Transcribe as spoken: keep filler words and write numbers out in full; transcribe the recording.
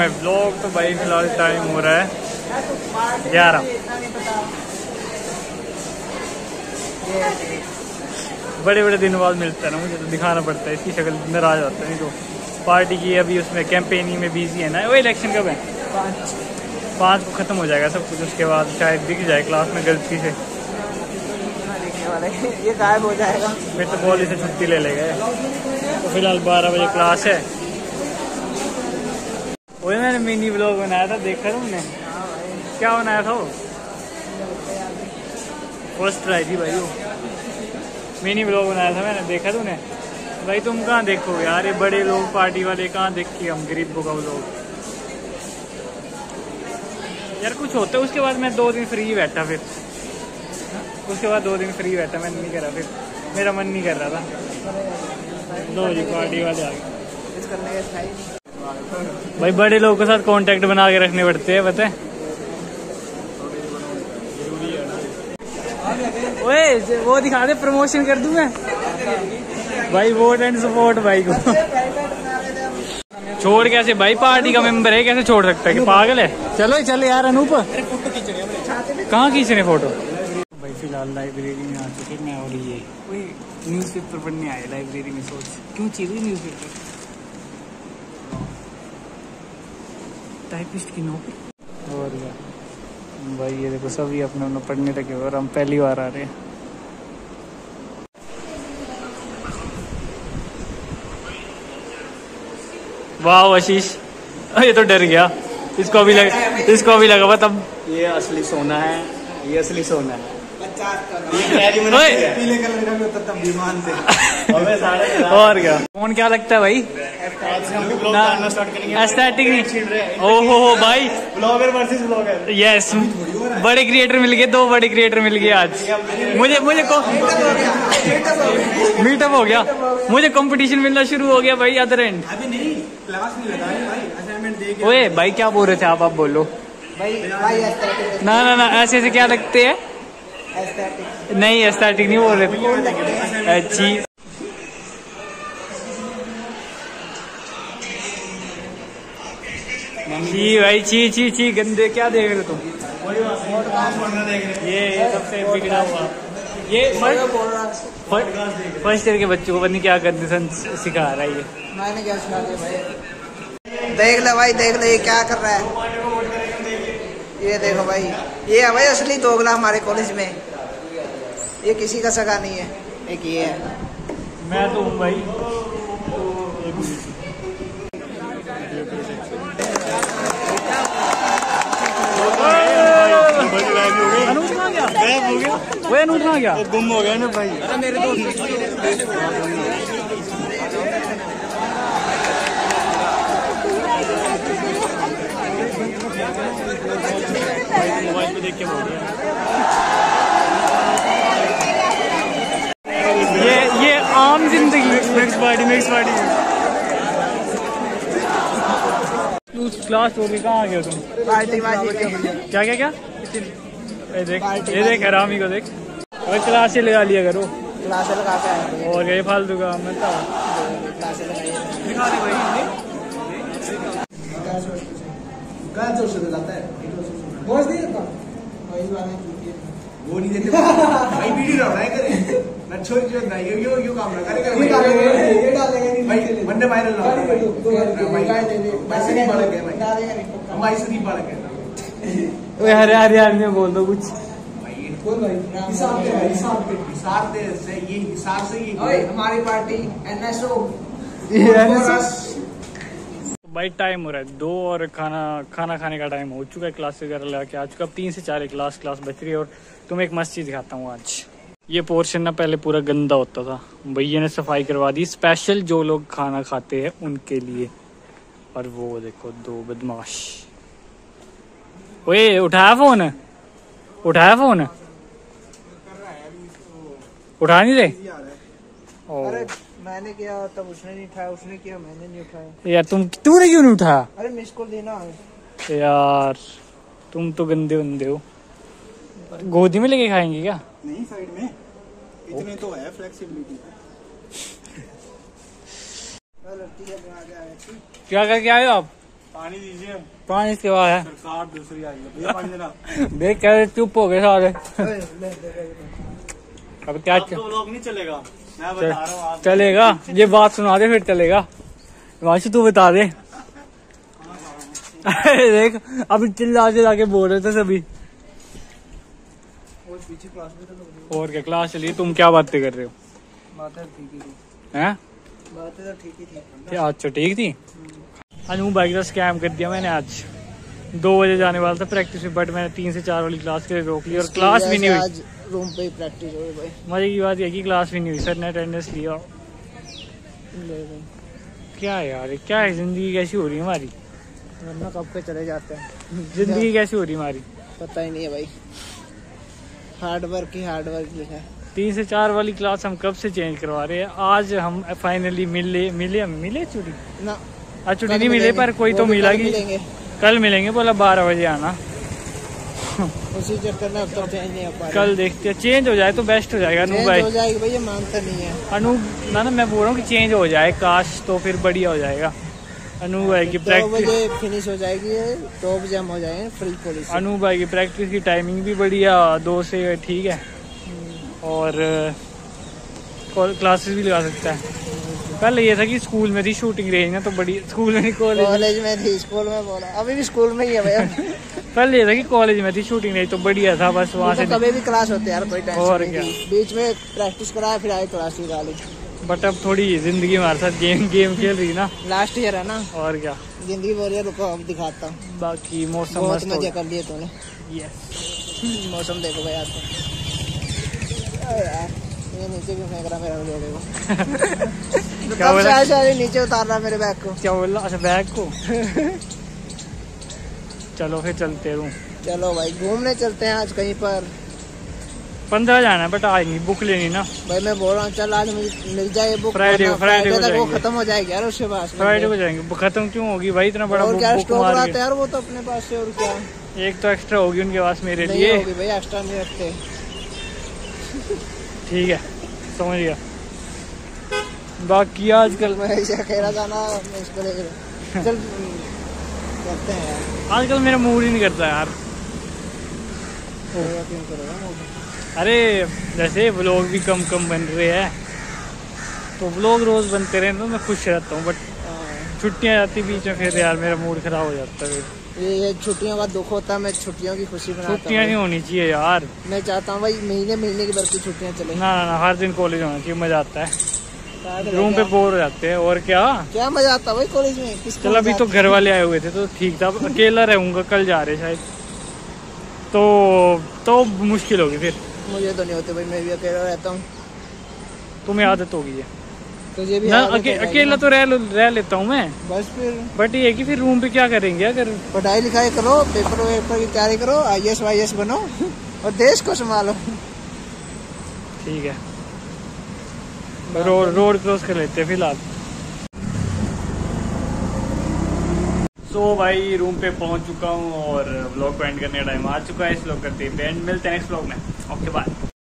है व्लॉग। तो भाई फिलहाल टाइम हो रहा है ग्यारह। बड़े बड़े दिन बाद मिलता है ना, मुझे तो दिखाना पड़ता है, इसकी शक्ल नाराज होता है। नहीं तो पार्टी की अभी उसमें कैंपेनिंग में बिजी है ना। वो इलेक्शन कब है? पाँच पाँच को ख़त्म हो जाएगा सब कुछ, उसके बाद शायद दिख जाए क्लास में गलती से। ये गायब हो जाएगा, फिर तो कॉलेज से छुट्टी ले लेंगे। तो फिलहाल बारह बजे क्लास है। वही मैंने मिनी ब्लॉग बनाया था, देखा तुमने? क्या बनाया था वो? फर्स्ट ट्राई थी भाई वो। मिनी ब्लॉग बनाया था मैंने, देखा तूने? भाई तुम कहाँ देखोगे यार, ये बड़े लोग पार्टी वाले कहाँ देखिए हम गरीबों का ब्लॉग यार। कुछ होता है उसके बाद मैं दो दिन फ्री बैठा, फिर उसके बाद दो दिन फ्री बैठा, मैंने नहीं करा, फिर मेरा मन नहीं कर रहा था। दो जी पार्टी वाले आ गए। भाई बड़े लोगों के साथ कांटेक्ट बना के रखने पड़ते हैं, पता है? ओए वो दिखा दे, प्रमोशन कर दूं मैं भाई। वोट एंड सपोर्ट भाई को। छोड़ कैसे भाई, पार्टी का मेंबर है, कैसे छोड़ सकता है? कि पागल है? चलो चलो यार अनूप, कहाँ खींच रहे फोटो? भाई फिलहाल लाइब्रेरी में आ चुके मैं, और ये न्यूज़पेपर पढ़ने आए लाइब्रेरी में। सोच क्यों चाहिए न्यूज़पेपर? टाइपिस्ट की नौकरी। और क्या भाई, ये देखो सभी अपने अपने पढ़ने लगे और हम पहली बार आ रहे हैं। वाह आशीष, ये तो डर गया। इसको भी लगा, इसको भी लगा तब ये असली सोना है, ये असली सोना है। पीले कलर का भी होता तब विमान से। और क्या कौन क्या लगता है भाई? एस्थेटिक नहीं। ओहो हो भाई, ब्लॉगर वर्सेस ब्लॉगर। यस, बड़े क्रिएटर मिल गए, दो बड़े क्रिएटर मिल गए आज मुझे। मुझे मीटअप हो गया, मुझे कंपटीशन मिलना शुरू हो गया भाई। अदर एंड अभी नहीं, क्लास नहीं लगा भाई, असाइनमेंट दे के। ओए भाई क्या बोल रहे थे आप? आप बोलो भाई। भाई ना ना ना, ऐसे ऐसे क्या लगते हैं? एस्थेटिक नहीं, एस्थेटिक नहीं बोल रहे थे। अच्छी छी भाई, छी छी छी, गंदे क्या देख रहे तुम? ये सबसे बिगड़ा हुआ ये फर्स्ट ईयर के बच्चों को पता नहीं क्या कंडीशन सिखा रहा है ये। मैंने क्या सिखा दिया भाई? देख ले भाई, देख ले ये क्या कर रहा है। ये देखो भाई, ये है भाई असली दोगला हमारे कॉलेज में। ये किसी का सगा नहीं है, एक ये है। मैं तो हूँ भाई। अनूप कहाँ गया? गायब हो गया। वो अनूप कहाँ गया? गुम हो गया ना भाई। अरे मेरे दोस्त मोबाइल पे देख के बोल रहे हैं। ये ये आम जिंदगी। Next party, next party. Class हो गई, कहाँ आ गए तुम? पार्टी बाजी क्या क्या क्या? ये देख, ये देख हरामी को देख। और क्लास से लगा लिया करो, क्लास लगा के आए। और ये फालतू का मैं तो क्लास लगाइए। वो नहीं देते भाई, वीडियो डाल रहा है करे ना, छोड़ छोड़ ना, यो यो यो काम ना करेगा। ये डालेंगे, ये डालेंगे भाई, वंदे वायरल ना भाई। वैसे नहीं बालक है भाई, हम ऐसे नहीं बालक है। ओए हरे हरे यार में बोल दो कुछ भाई। कौन भाई? हिसाब दे, हिसाब दे, हिसाब दे से ये हिसाब से ही हमारी पार्टी एनएसओ। भाई टाइम हो रहा है दो, और खाना खाना खाने का टाइम हो चुका है। क्लास वगैरह लगा के आ चुका। अब तीन से चार क्लास क्लास बच रही है। और तुम्हें एक मस्त चीज़ दिखाता हूँ आज। ये पोर्शन ना पहले पूरा गंदा होता था, भैया ने सफाई करवा दी स्पेशल जो लोग खाना खाते हैं उनके लिए। और वो देखो दो बदमाश। ओए उठाया फोन, उठाया फोन, उठा नहीं रहे? अरे मैंने किया तब उसने नहीं उठाया, उसने किया मैंने नहीं उठाया। यार तुम तूने क्यों नहीं उठाया? अरे मिस कॉल देना है यार, तुम तो गंदे बंदे हो। गोदी में लेके खाएंगे क्या? नहीं, साइड में इतने तो है फ्लेक्सिबिलिटी। क्या करके आए हो आप? पानी दीजिए। पानी के बाद है सरकार दूसरी आई है भैया, पानी देना। देख कर चुप हो गए सारे। अब क्या अब तो लोग नहीं चलेगा, मैं बता रहा हूँ आप। चलेगा, ये बात सुना दे फिर चलेगा। हिमांशु तू बता दे। देख अभी चिल्ला चिल्ला के बोल रहे थे सभी। और पीछे क्लास में तो लोग और क्या क्लास चलिए, तुम क्या बातें कर रहे हो? बातें ठीक ही थी। हैं? बातें तो ठीक ही थी। क्या अच्छा ठीक थी? आज मैं बाइक का स्कैम कर दिया मैंने। आज दो बजे जाने वाला था प्रैक्टिस में, बट मैंने तीन से चार वाली क्लास के लिए रोक ली और क्लास भी नहीं हुई। आज रूम पे ही प्रैक्टिस हो गई भाई। मजे की बात यह कि क्लास भी नहीं हुई, सर ने अटेंडेंस लिया। ले भाई, क्या है यार, क्या है जिंदगी कैसी हो रही है हमारी? वरना कब के चले जाते हैं। जिंदगी कैसी हो रही है हमारी? पता ही नहीं है भाई। हार्ड वर्क ही हार्ड वर्क लिखा है। तीन से चार वाली क्लास हम कब से चेंज करवा रहे हैं। आज हम फाइनली मिले मिले मिले छुट्टी ना आज छुट्टी नहीं मिले, पर कोई तो मिला कि कल मिलेंगे। बोला बारह बजे आना। उसी चक्कर में अब तक चेंज नहीं हो पा रहा। कल देखते हैं, चेंज हो जाए तो बेस्ट हो जाएगा। अनु भाई हो जाएगी भाई, ये मानता नहीं है अनु ना ना मैं बोल रहा हूँ कि चेंज हो जाए काश, तो फिर बढ़िया हो जाएगा। अनु भाई की दो प्रैक्टिस बजे फिनिश हो जाएगी, दो बजे हम हो जाएंगे फ्री कॉलेज। अनु भाई की प्रैक्टिस की टाइमिंग भी बढ़िया, दो से ठीक है। और क्लासेस भी लगा सकता है। पहले ये था कि स्कूल में थी शूटिंग रेंज ना, तो बड़ी स्कूल में नहीं कॉलेज कॉलेज में थी, स्कूल में बोला, अभी भी स्कूल में ही है भैया। पहले ये था कि कॉलेज में थी शूटिंग रेंज, तो बढ़िया था। बस वहाँ से कभी भी क्लास होती है यार, कोई टेंशन और नहीं क्या। थी। बीच में प्रैक्टिस कराया फिर आए क्लास की गाली। बट अब थोड़ी जिंदगी हमारे साथ गेम गेम खेल रही ना। लास्ट ईयर है ना, और क्या। जिंदगी बोल रही है, रुको अब दिखाता हूँ। बाकी मौसम बहुत मस्त हो मजे गया। कर लिए तूने। Yes। मौसम देखो भाई आज तो। अरे यार ये नीचे क्यों फेंक रहा मेरा वीडियो देखो। क्या कब बोला? से आज आज नीचे उतार रहा मेरे बैग को। क्या बोला? अच्छा बैग को। चलो फिर चलते रहूं। चलो भाई घूमने चलते हैं आज कहीं पर। पंद्रह जाना है, बट आज नहीं, बुक लेनी ना। भाई मैं बोल रहा हूँ चल आज मिल, मिल जाए बुक। फ्राइडे को- फ्राइडे को तक वो जाएंगे। खत्म हो जाएगी यार उसके पास। फ्राइडे को जाएंगे। बुक खत्म क्यों होगी भाई? इतना बड़ा और बुक, क्या बुक स्टॉक मार लाते के। यार वो तो अपने पास से, और क्या एक तो एक्स्ट्रा होगी उनके पास मेरे नहीं लिए। होगी भाई, एक्स्ट्रा नहीं रखते। ठीक है, समझ गया। बाकी आजकल मैं ऐसे अकेला जाना मैं इसको लेकर चल करते हैं यार। आजकल मेरा मूड ही नहीं करता यार। करेगा क्यों करेगा मूड? अरे जैसे व्लॉग भी कम कम बन रहे हैं, तो व्लॉग रोज बनते रहे तो मैं खुश रहता हूँ। बट हाँ। छुट्टियाँ जाती बीच में, फिर यार मेरा मूड खराब हो जाता है। ये ये छुट्टियों का दुख होता है, मैं छुट्टियों की खुशी मनाता हूँ। छुट्टियाँ नहीं होनी चाहिए यार। मैं चाहता हूँ भाई महीने महीने की भर की छुट्टियाँ चले। ना ना ना, हर दिन कॉलेज होना चाहिए, मजा आता है। शायद रूम पे क्या- बोर हो जाते हैं और क्या। क्या मजा आता है भाई कॉलेज में? किसको चल अभी मजा तो आता है? घर वाले आए हुए थे तो ठीक था। अब अकेला रहूंगा, कल जा रहे शायद, तो तो मुश्किल होगी फिर। मुझे तो नहीं होते भाई, मैं भी अकेला रहता हूँ। तुम्हें आदत होगी है तुझे भी ना। आदत अके, हो जाएगी अकेला ना। तो रह रह लेता हूँ मैं, बस फिर बट ये है कि फिर रूम पे क्या करेंगे अगर। पढ़ाई लिखाई करो, पेपर वेपर की तैयारी करो, आई एस वाई एस बनो और देश को संभालो। ठीक है, रोड रोड क्रॉस कर लेते हैं फिलहाल। तो भाई रूम पे पहुंच चुका हूँ और व्लॉग को एंड करने का टाइम आ चुका है। इस व्लॉग करते हैं एंड, मिलते हैं नेक्स्ट व्लॉग में। Okay bye.